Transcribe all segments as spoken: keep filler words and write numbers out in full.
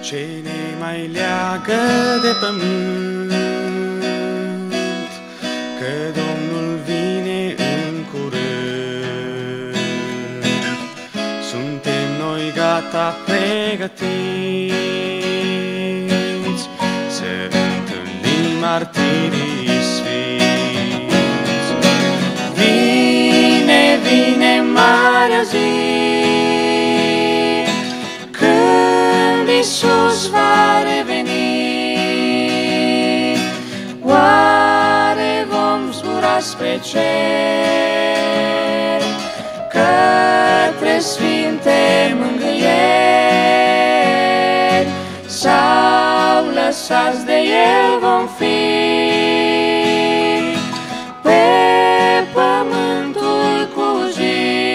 Ce ne mai leagă de pământ, că Domnul vine în curând. Suntem noi gata pregătiți să întâlnim martirii sfinți. Vine, vine marea zi, Iisus va reveni. Oare vom zbura spre cer, către sfinte mângâieri, sau lăsați de El vom fi pe pământul cu zi?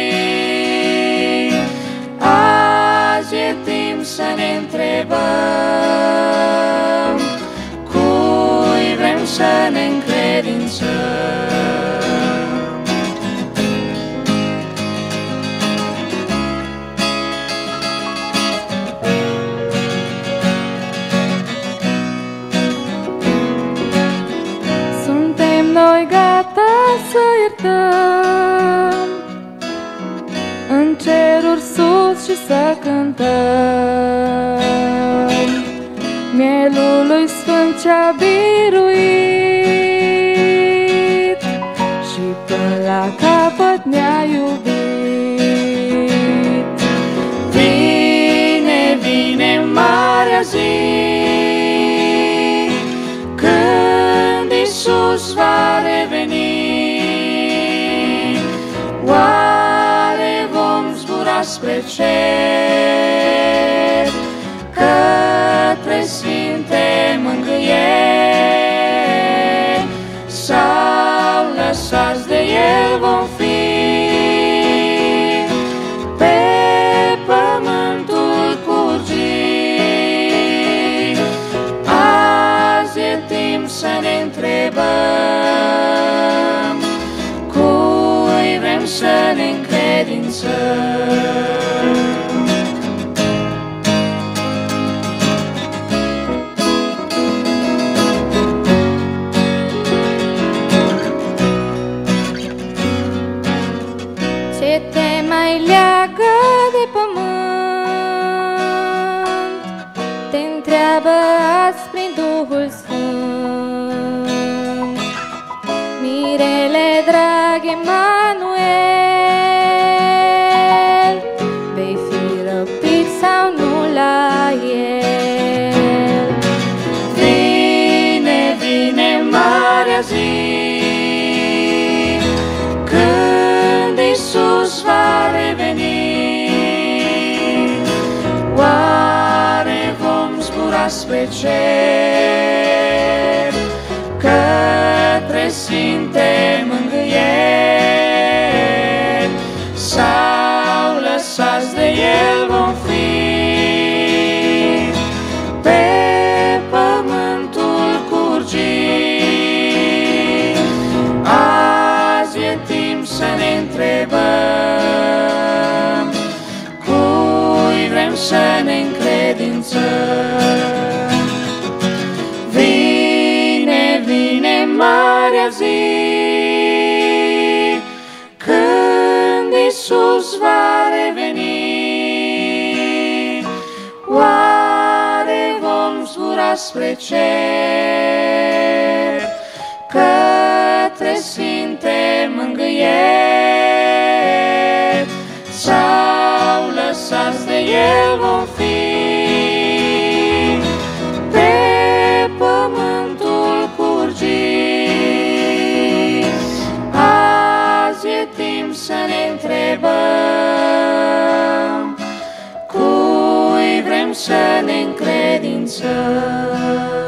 Azi e timp să ne întrebăm, cui vrem să ne încredințăm. Suntem noi gata să iertăm în ceruri sus și să cântăm mielul lui Sfânt ce-a biruit și până la capăt ne-a iubit. Vine, vine marea zi, când Iisus va reveni. Oare vom zbura spre cer, către sfinte mângâieri, sau lăsați de El vom fi pe pământul curgit? Azi e timp să ne întrebăm, cui vrem să ne încredințăm. Ce te mai leagă de pământ, te întreabă azi prin Duhul Sfânt. Mirele drag Emanuel, vei fi răpit sau nu la El? Vine, vine marea zi, când Iisus va reveni. Oare vom zbura spre cer, către sfinte mângâieri, sau lăsați de El vom fi pe pământul curgit? Azi e timp să ne întrebăm, cui vrem să ne încredințăm. Vine, vine marea zi, când Iisus va reveni. Oare vom zbura spre cer, către sfinte mângâieri, sau lăsați de El vom fi pe pământul curgit? Azi e timp să ne întrebăm, cui vrem să ne încredințăm.